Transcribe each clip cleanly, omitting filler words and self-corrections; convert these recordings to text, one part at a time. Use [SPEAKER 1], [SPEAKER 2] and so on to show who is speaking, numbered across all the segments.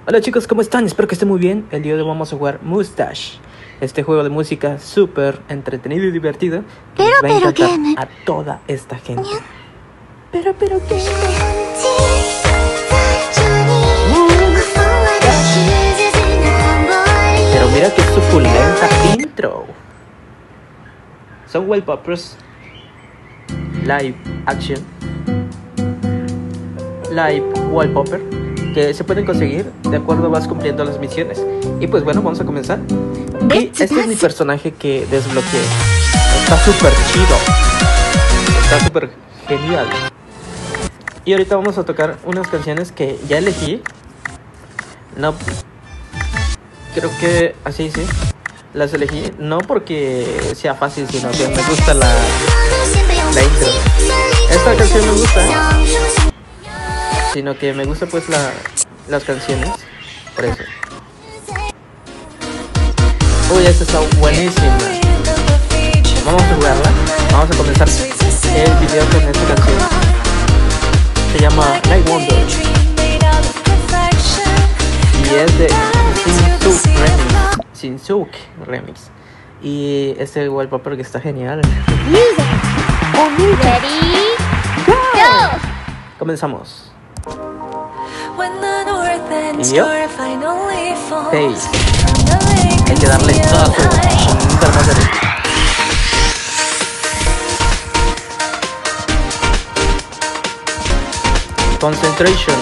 [SPEAKER 1] Hola chicos, ¿cómo están? Espero que estén muy bien. El día de hoy vamos a jugar Mustache, este juego de música súper entretenido y divertido que les va a encantar a toda esta gente. Pero ¿qué? Pero mira qué suculenta intro. Son wallpapers, live action, live wallpaper, que se pueden conseguir de acuerdo vas cumpliendo las misiones. Y pues bueno, vamos a comenzar. Y este es mi personaje que desbloqueé. Está súper chido, está súper genial. Y ahorita vamos a tocar unas canciones que ya elegí. No, creo que así sí, las elegí no porque sea fácil, sino que me gusta la intro. Esta canción me gusta, sino que me gusta pues las canciones, por eso. Uy, esta está buenísima. Vamos a jugarla. Vamos a comenzar el video con esta canción. Se llama Night Wonder y es de Shinsouk Remix. Y este wallpaper que está genial.
[SPEAKER 2] Ready, go.
[SPEAKER 1] Comenzamos. Y yo, hey, hay que darle toda su madre. Concentration.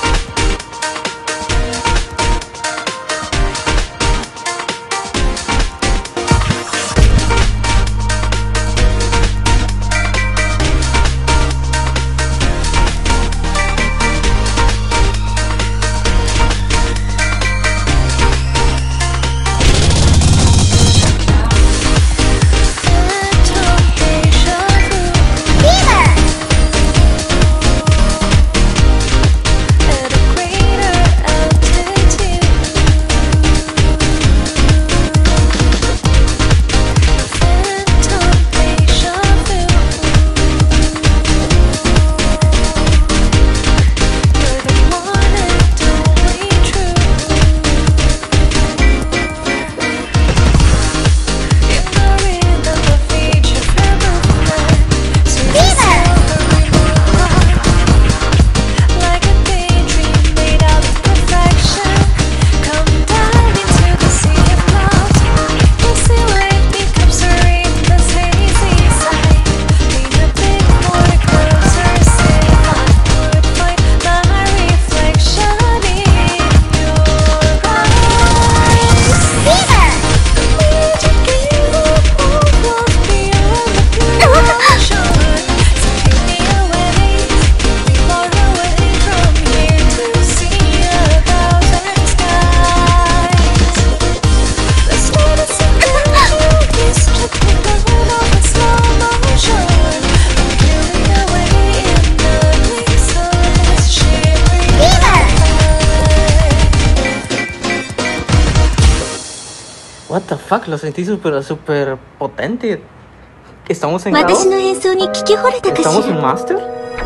[SPEAKER 1] What the fuck, lo sentí super potente. ¿Estamos en grado? ¿Estamos en master?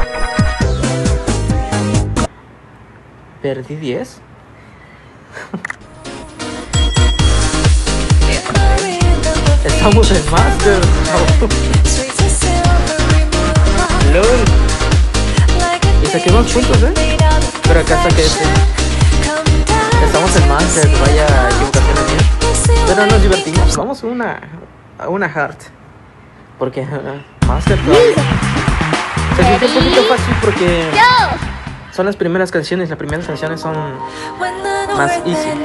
[SPEAKER 1] Perdí 10. Estamos en master. LOL. Y saqué más puntos, pero acá saqué este. Estamos en master, vaya equivocación la mía. Pero nos divertimos. Vamos a una heart. Porque master todavía se siente un poquito fácil porque son las primeras canciones. Las primeras canciones son más easy.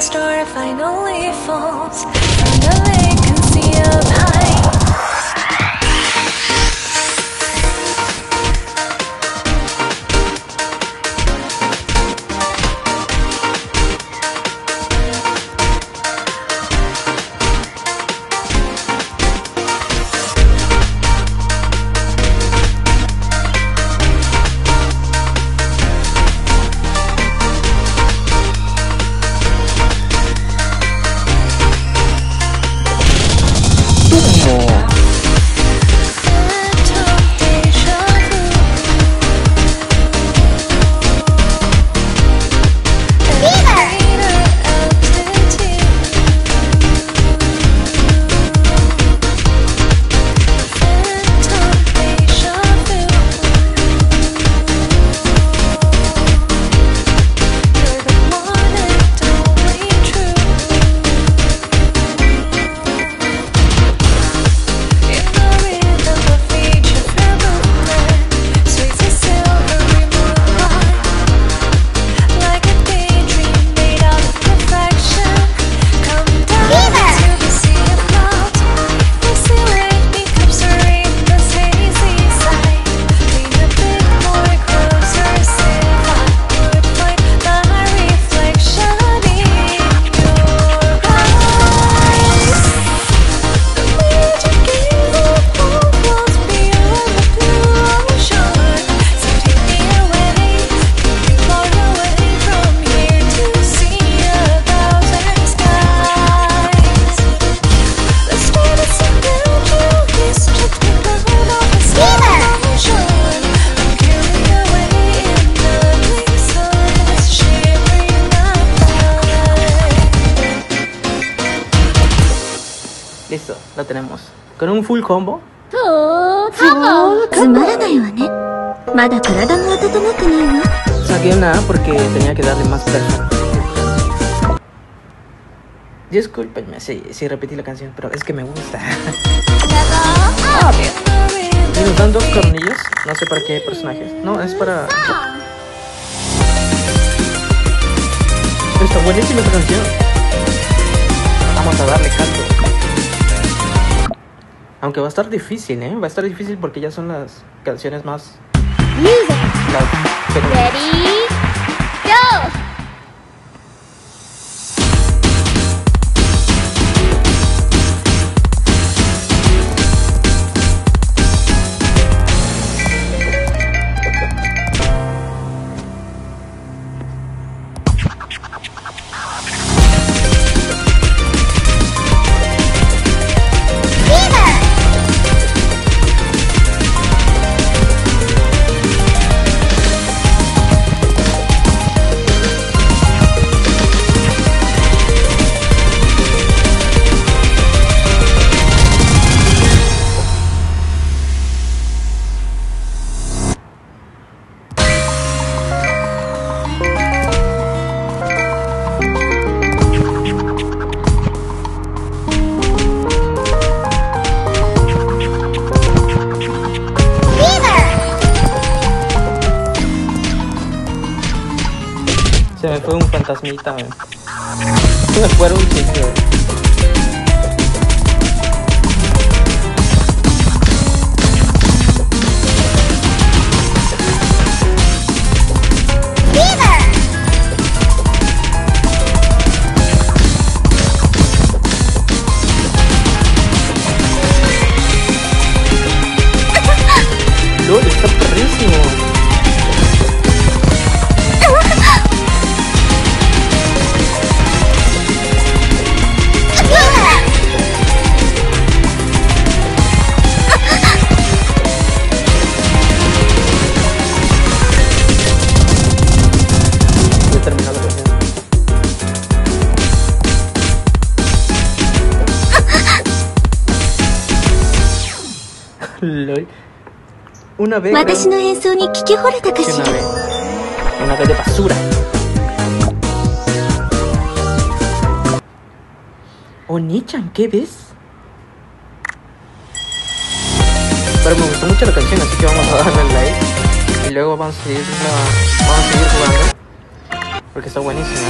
[SPEAKER 1] Listo, lo tenemos. Con un full combo.
[SPEAKER 2] つまらないわね。まだ体も温まってないわ。
[SPEAKER 1] Saqué una A porque tenía que darle más peso. Discúlpenme si repetí la canción, pero es que me gusta. Y nos dan 2 cornillos. No sé para qué personajes. No, es para... Está buenísima esta canción. Vamos a darle canto. Aunque va a estar difícil, ¿eh? Va a estar difícil porque ya son las canciones más...
[SPEAKER 2] Ready, go!
[SPEAKER 1] Se me fue un fantasmita, man. Se me fue un sitio. LOL, está perrísimo. LOL. Una vez. Una vez de basura. Oni-chan, ¿qué ves? Pero me gustó mucho la canción, así que vamos a darle like. Y luego vamos a seguir jugando. Porque está buenísima.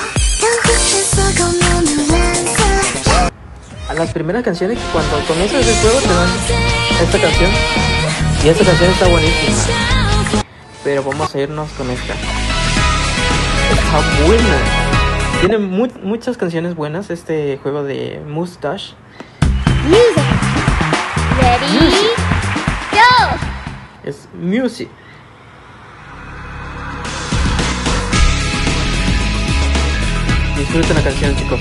[SPEAKER 1] A las primeras canciones, cuando comienzas el juego, te dan esta canción. Y esta canción está buenísima. Pero vamos a irnos con esta. Está buena. Tiene muchas canciones buenas este juego de Moustache.
[SPEAKER 2] Music. Ready, go!
[SPEAKER 1] Es music. Disfruten la canción, chicos.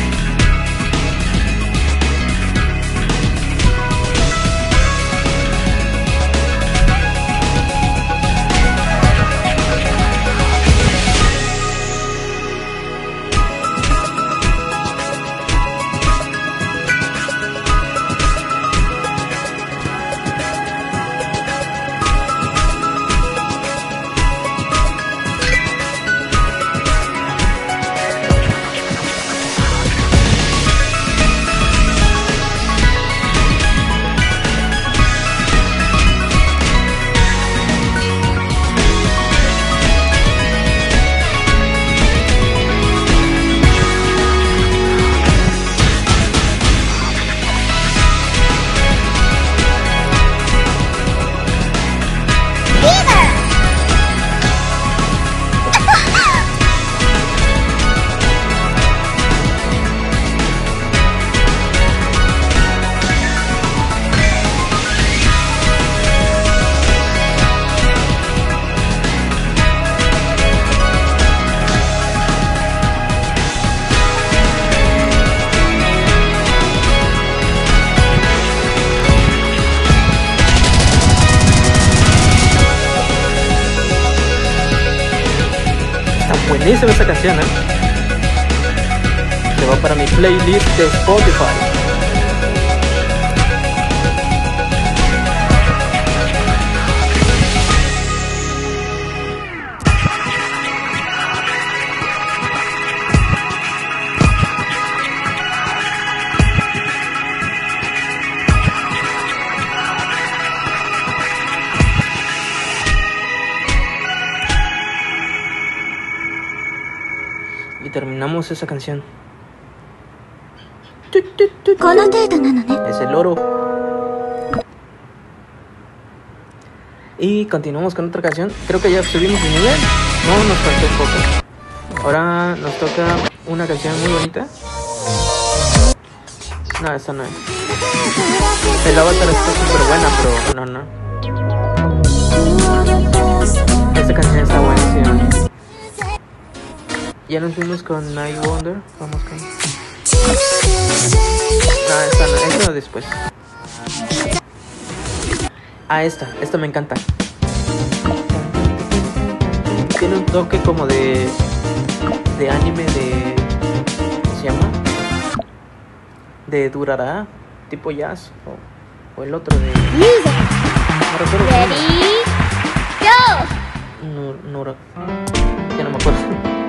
[SPEAKER 1] Buenísima esta canción, Se va para mi playlist de Spotify. terminamos esa canción.
[SPEAKER 2] この程度なのね。
[SPEAKER 1] Es el oro. Y continuamos con otra canción. Creo que ya subimos de nivel. No, nos faltó un poco. Ahora nos toca una canción muy bonita. No, esa no es. El avatar está súper buena, pero no. Esta canción está buenísima. Ya nos fuimos con Night Wonder. Vamos con... No, esta no, esta después. Ah, esta me encanta. Tiene un toque como de anime de... ¿cómo se llama? De Durará, tipo jazz. O el otro de... No recuerdo.
[SPEAKER 2] Ready, go.
[SPEAKER 1] No, ya no me acuerdo.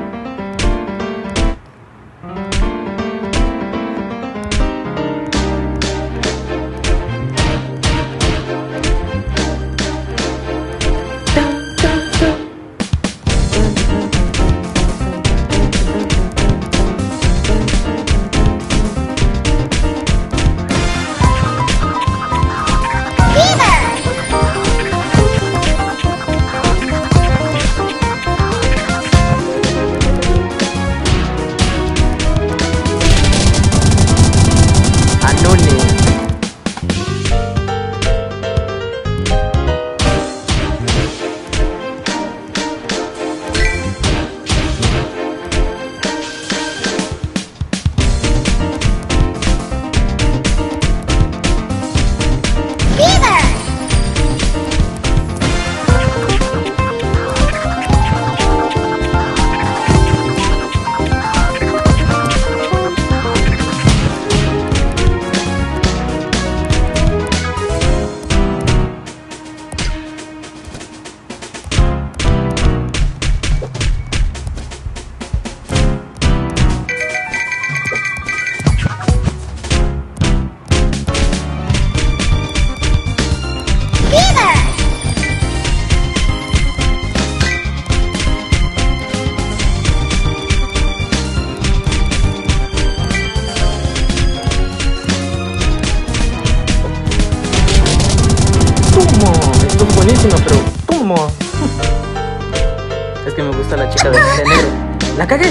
[SPEAKER 1] Pero ¿cómo? Es que me gusta la chica de negro. ¡La cagué!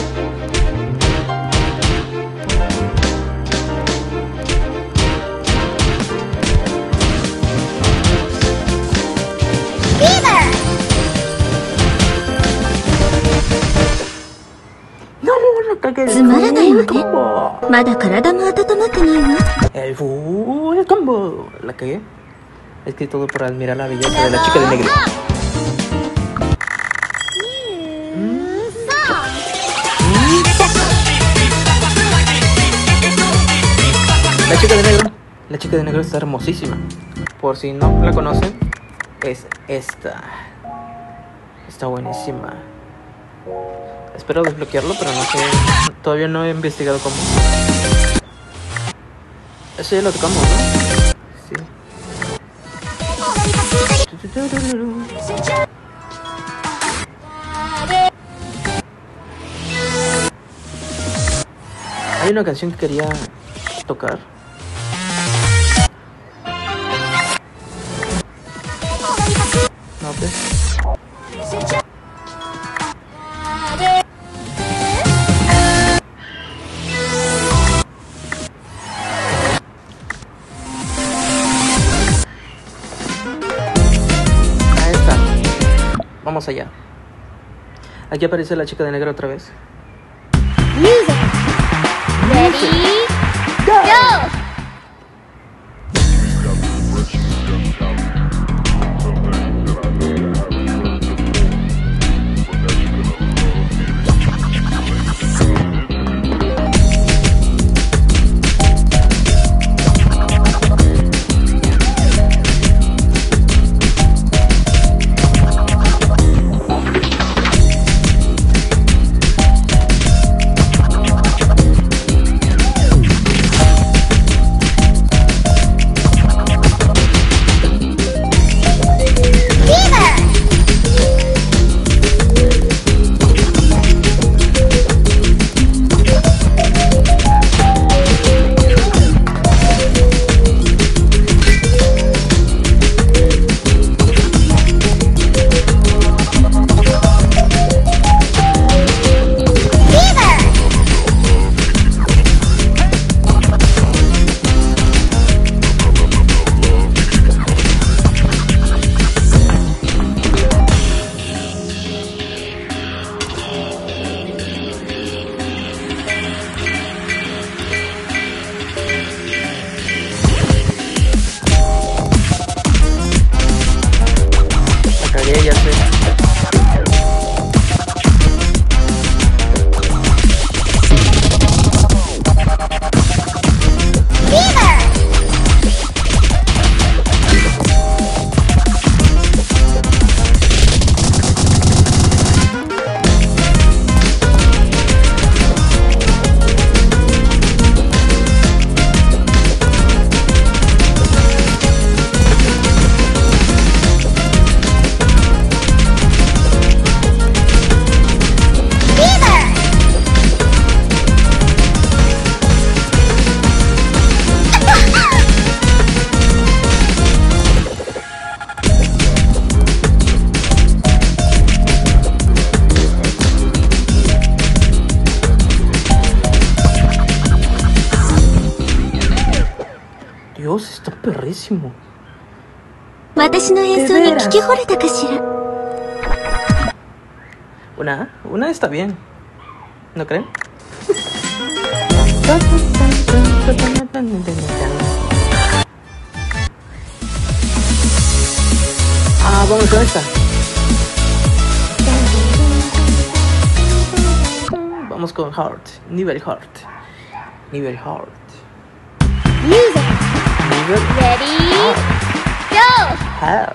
[SPEAKER 1] No, la cagué.
[SPEAKER 2] つまらないわね。
[SPEAKER 1] combo.
[SPEAKER 2] まだ体も温まってないわ。
[SPEAKER 1] El full combo. La cagué. Es que todo por admirar la belleza de la chica de negro. La chica de negro está hermosísima. Por si no la conocen, es esta. Está buenísima. Espero desbloquearlo, pero no sé. Todavía no he investigado cómo. Eso ya lo tocamos, ¿no? Sí. Hay una canción que quería tocar. No, pues. Ahí está. Vamos allá. Aquí aparece la chica de negro otra vez.
[SPEAKER 2] Ready, go.
[SPEAKER 1] Dios, está perrísimo.
[SPEAKER 2] 私の演奏に聞き惚れたかしら。
[SPEAKER 1] Una está bien. ¿No creen? Vamos con esta. Vamos con Hard. Nivel Hard. Nivel Hard.
[SPEAKER 2] Music.
[SPEAKER 1] Nivel
[SPEAKER 2] Ready.
[SPEAKER 1] Hard.
[SPEAKER 2] Go.
[SPEAKER 1] Hard.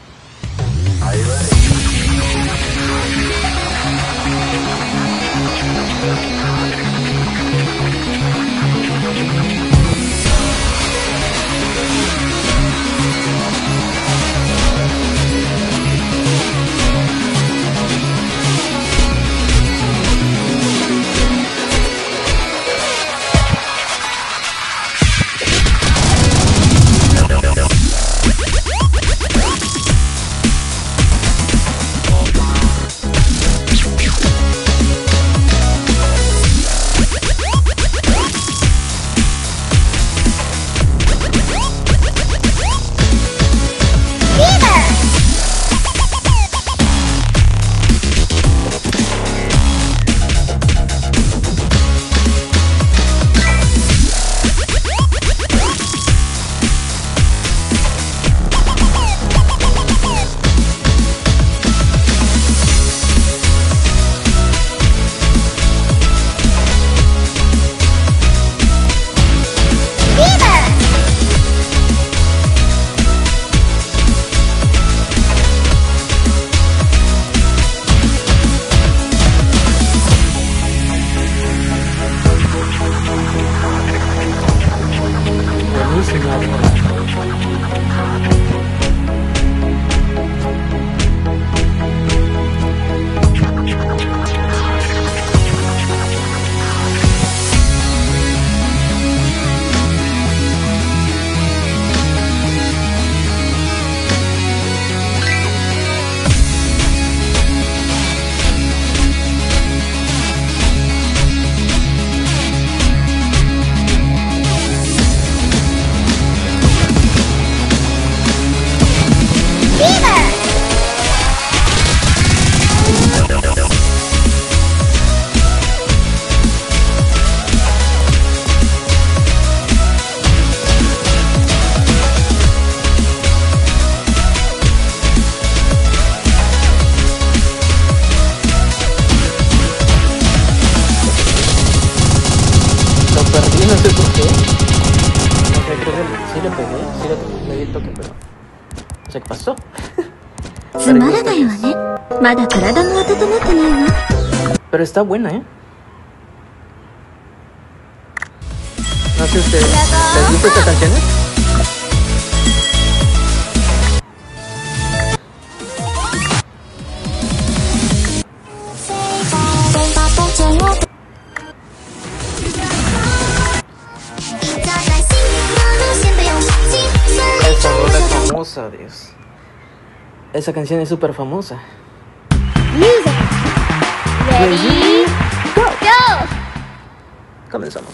[SPEAKER 1] No sé por qué. No sé, creo que sí le pegué, sí le di el toque, pero no sé qué pasó.
[SPEAKER 2] つまらないわね。まだ体も温まってないわ。
[SPEAKER 1] Pero está buena, ¿eh? No sé ustedes, ¿les gusta esta canción? Famosa, Dios. Esa canción es súper famosa.
[SPEAKER 2] Music. Ready. Go. Go.
[SPEAKER 1] Comenzamos.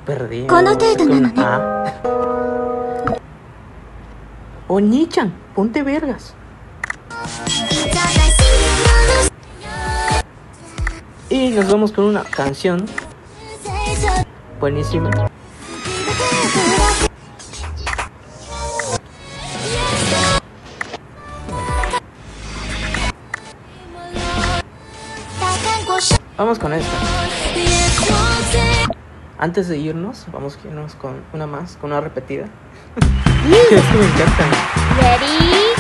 [SPEAKER 1] perdí.
[SPEAKER 2] Conotado,
[SPEAKER 1] Con
[SPEAKER 2] ¿no?
[SPEAKER 1] A. Oni-chan, ponte vergas. Y nos vamos con una canción buenísima. Vamos con esta. Antes de irnos, vamos a irnos con una más, con una repetida. Que es que me encantan.
[SPEAKER 2] Ready,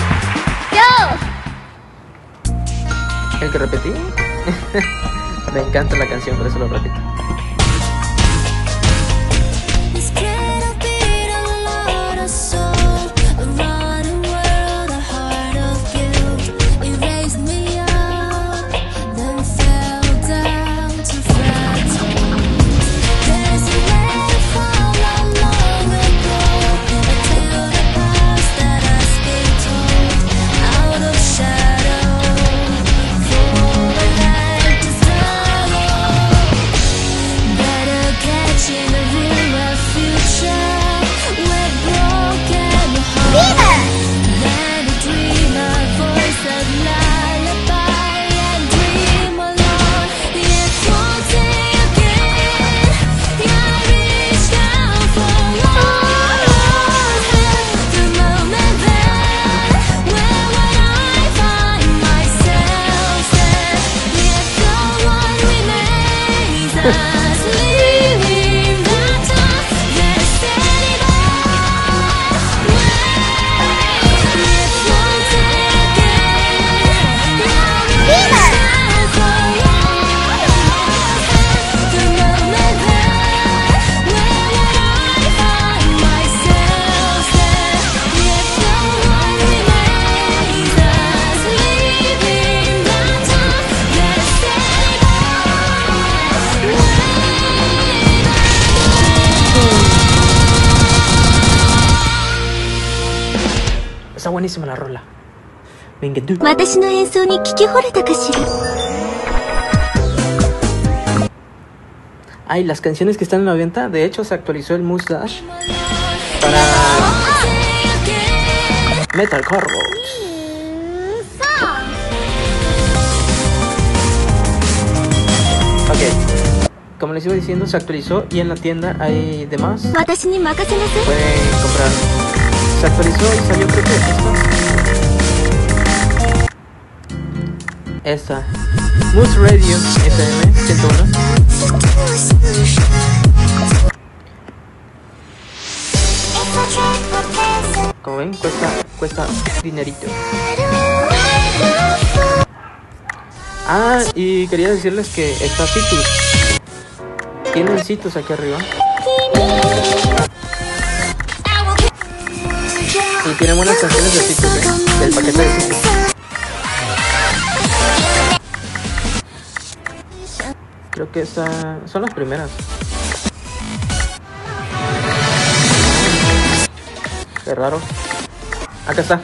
[SPEAKER 2] go.
[SPEAKER 1] ¿El que repetí? Me encanta la canción, por eso lo repito. Está buenísima la rola. Me encantó. Ay, las canciones que están en la venta. De hecho, se actualizó el Mustache para Metal Carbox. Ok, como les iba diciendo, se actualizó y en la tienda hay demás. Pueden comprar. Se actualizó y salió, creo que esta Moose Radio FM 101. Como ven, cuesta dinerito. Ah, y quería decirles que está Citus. Tienen Citus aquí arriba. Y tiene buenas canciones de Citus, del paquete de Citus. Creo que son las primeras. Qué raro. Acá está.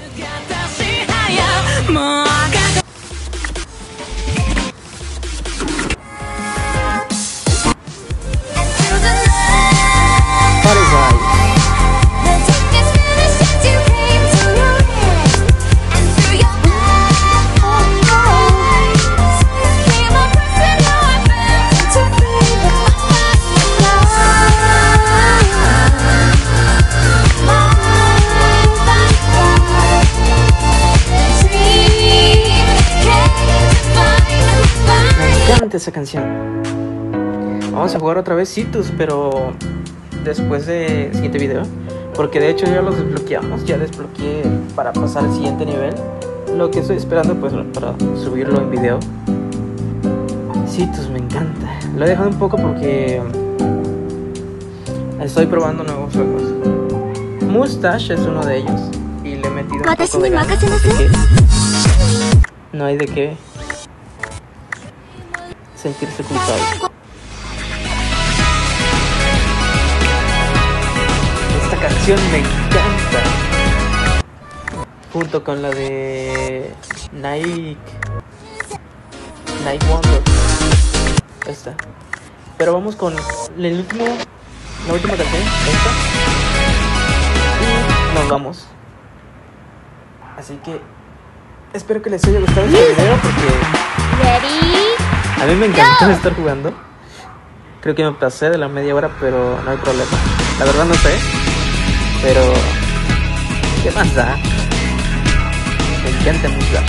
[SPEAKER 1] Esa canción. Vamos a jugar otra vez Citus, pero después del siguiente video, porque de hecho ya los desbloqueamos. Ya desbloqueé para pasar al siguiente nivel. Lo que estoy esperando pues para subirlo en video. Citus me encanta. Lo he dejado un poco porque estoy probando nuevos juegos. Mustache es uno de ellos y le he metido un poco de ganas, así que no hay de qué sentirse culpable. Esta canción me encanta, junto con la de Night Wonder. Esta. Pero vamos con el último la última canción, esta. Y nos vamos. Así que espero que les haya gustado este video porque a mí me encantó estar jugando. Creo que me pasé de la media hora, pero no hay problema. La verdad no sé, pero ¿qué más da? Me encanta mucho.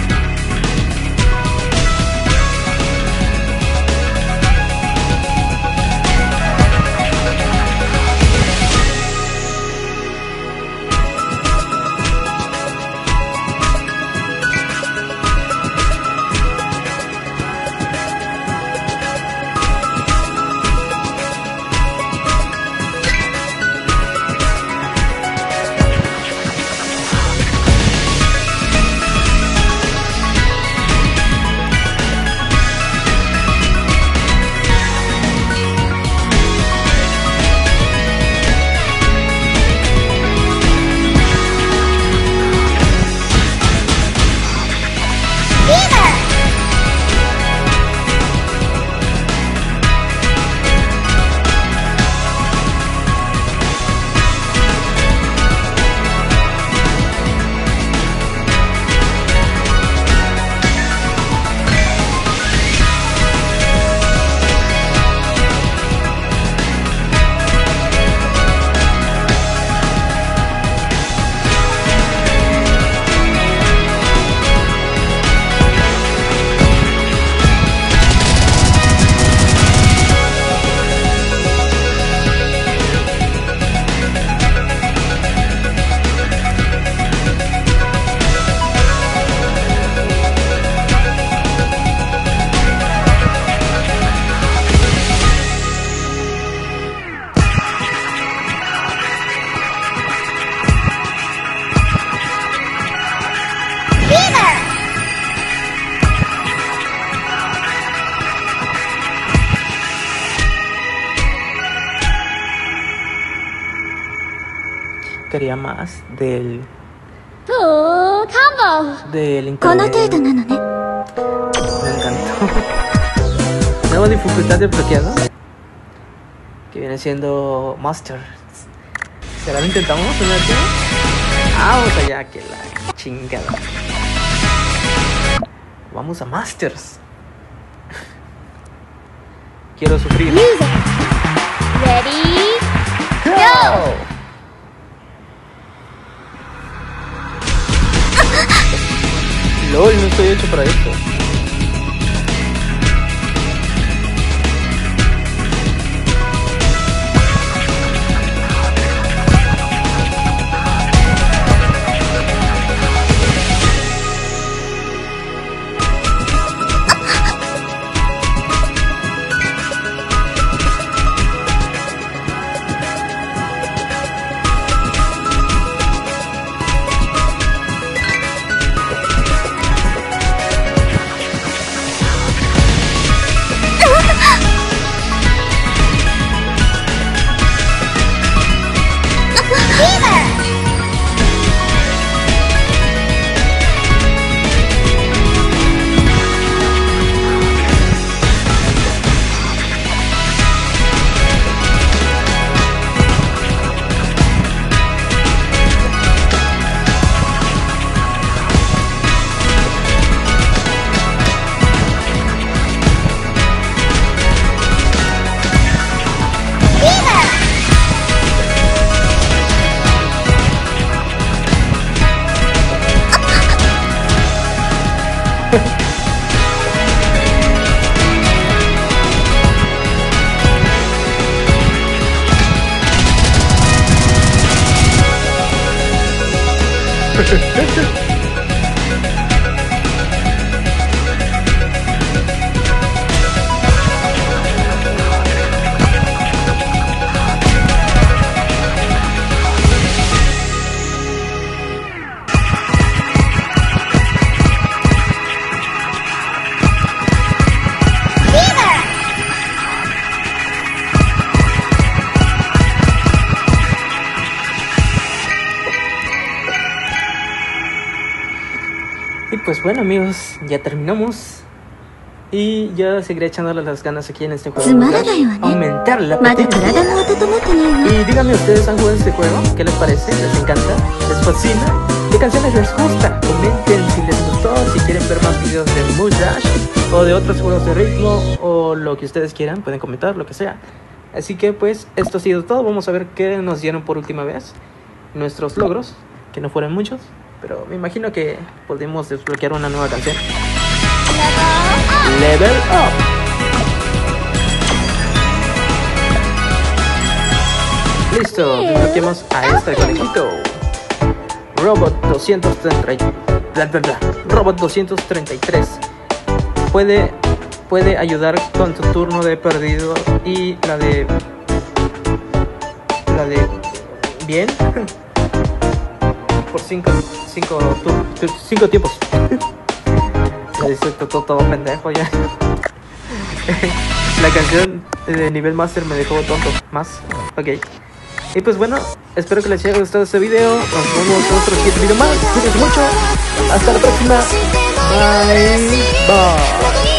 [SPEAKER 1] Quería más del internet.
[SPEAKER 2] この程度なのね。
[SPEAKER 1] Me encantó. Nueva dificultad desbloqueada, que viene siendo Masters. ¿Será lo intentamos una vez? Vamos allá, que la chingada. Vamos a Masters. Quiero sufrir.
[SPEAKER 2] Ready,
[SPEAKER 1] ¡Go! LOL, no estoy hecho para esto. Y pues bueno amigos, ya terminamos. Y yo seguiré echándole las ganas aquí en este juego.
[SPEAKER 2] つまらないわね。
[SPEAKER 1] Aumentar la
[SPEAKER 2] まだ
[SPEAKER 1] potencia.
[SPEAKER 2] 体も温まってないわ。
[SPEAKER 1] Y díganme, ¿ustedes han jugado este juego? ¿Qué les parece? ¿Les encanta? ¿Les fascina? ¿Qué canciones les gusta? Comenten si les gustó, si quieren ver más videos de Mush Dash o de otros juegos de ritmo o lo que ustedes quieran, pueden comentar, lo que sea. Así que pues esto ha sido todo. Vamos a ver qué nos dieron por última vez. Nuestros logros, que no fueron muchos, pero me imagino que podemos desbloquear una nueva canción. Level Up. Listo, desbloqueamos a este conejito. Robot 230. Robot 233. Puede ayudar con tu turno de perdido y la de bien por 5 tiempos. Todo pendejo ya. La canción de nivel master me dejó tonto. Más, ok. Y pues bueno, espero que les haya gustado este video. Nos vemos en otro siguiente video más. Cuídense mucho. Hasta la próxima. Bye. Bye.